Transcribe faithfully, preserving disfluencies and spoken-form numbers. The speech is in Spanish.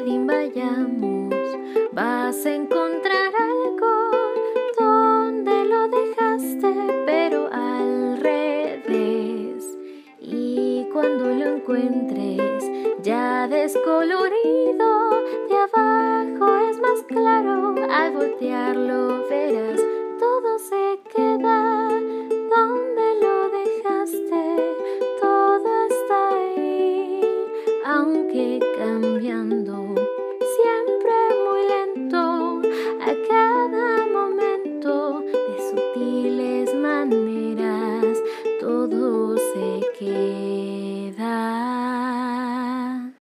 jardín vayamos, vas a encontrar algo donde lo dejaste, pero al revés. Y cuando lo encuentres ya descolorido, de abajo es más claro al voltearlo.